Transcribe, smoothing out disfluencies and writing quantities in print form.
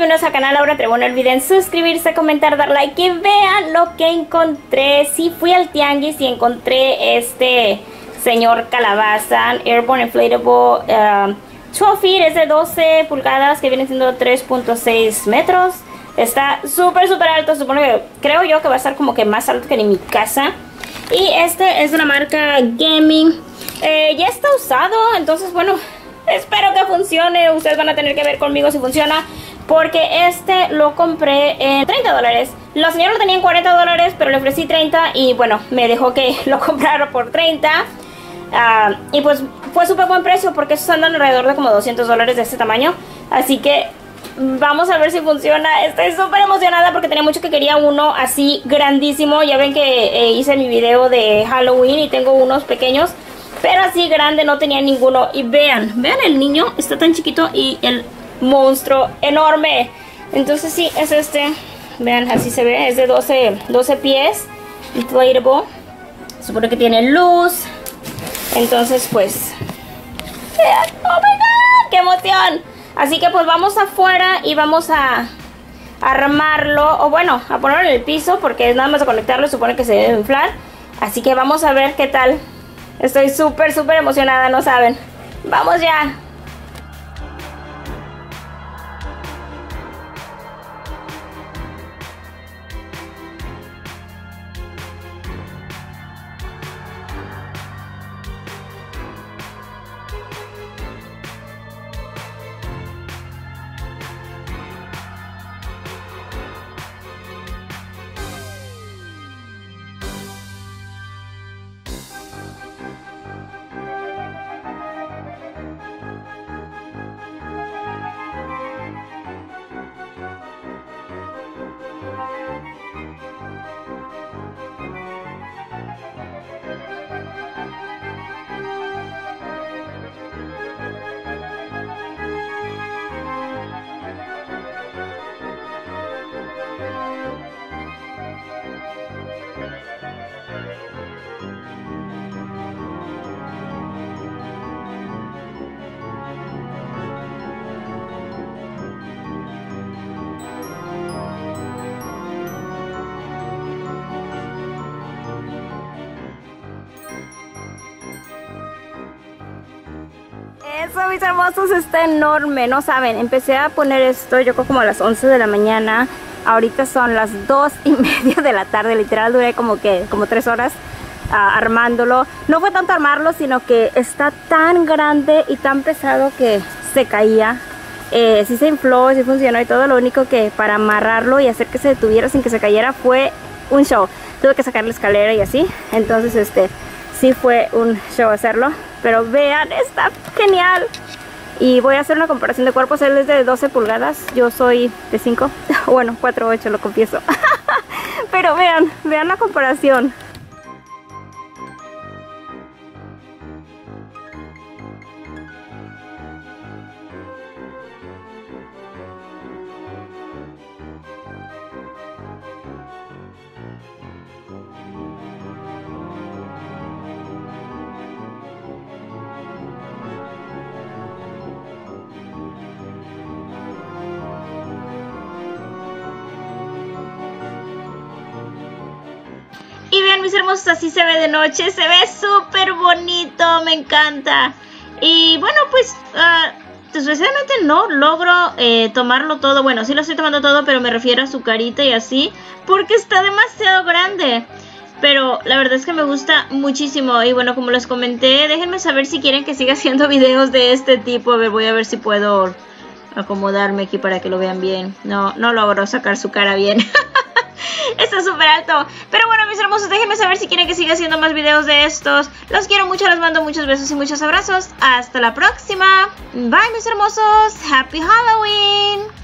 bienvenidos al canal Laura Trevo. No olviden suscribirse, comentar, dar like y vean lo que encontré. Sí, fui al tianguis y encontré este señor calabaza Airborne Inflatable 12 feet, es de 12 pulgadas, que viene siendo 3.6 metros. Está súper alto, supone que, creo yo que va a estar como que más alto que en mi casa. Y este es de una marca Gaming. Ya está usado, entonces bueno, espero que funcione. Ustedes van a tener que ver conmigo si funciona, porque este lo compré en $30. La señora lo tenía en $40, pero le ofrecí 30 y bueno, me dejó que lo comprara por 30. Y pues fue súper buen precio, porque estos andan alrededor de como $200 de este tamaño. Así que vamos a ver si funciona. Estoy súper emocionada porque tenía mucho que quería uno así grandísimo. Ya ven que hice mi video de Halloween y tengo unos pequeños, pero así grande no tenía ninguno. Y vean el niño, está tan chiquito y el monstruo enorme. Entonces sí, es este. Vean, así se ve, es de 12 pies, inflatable. Supone que tiene luz. Entonces pues, vean, oh my god, qué emoción. Así que pues vamos afuera y vamos a armarlo, o bueno, a ponerlo en el piso, porque es nada más de conectarlo, supone que se debe inflar. Así que vamos a ver qué tal. Estoy súper emocionada, no saben. ¡Vamos ya! Eso, mis hermosos, está enorme, no saben. Empecé a poner esto yo creo como a las 11 de la mañana. Ahorita son las 2:30 de la tarde. Literal duré como 3 horas armándolo. No fue tanto armarlo, sino que está tan grande y tan pesado que se caía. Sí se infló, sí funcionó y todo. Lo único que para amarrarlo y hacer que se detuviera sin que se cayera fue un show. Tuve que sacar la escalera y así. Entonces sí fue un show hacerlo. Pero vean, está genial. Y voy a hacer una comparación de cuerpos. Él es de 12 pulgadas, yo soy de 5. Bueno, 4.8, lo confieso. Pero vean la comparación. Y vean, mis hermosos, así se ve de noche. Se ve súper bonito, me encanta. Y bueno, pues desgraciadamente no logro tomarlo todo. Bueno, sí lo estoy tomando todo, pero me refiero a su carita y así, porque está demasiado grande. Pero la verdad es que me gusta muchísimo. Y bueno, como les comenté, déjenme saber si quieren que siga haciendo videos de este tipo. A ver, voy a ver si puedo acomodarme aquí para que lo vean bien. No logro sacar su cara bien. Está súper alto. Pero bueno, mis hermosos, déjenme saber si quieren que siga haciendo más videos de estos. Los quiero mucho, les mando muchos besos y muchos abrazos. Hasta la próxima. Bye, mis hermosos. Happy Halloween.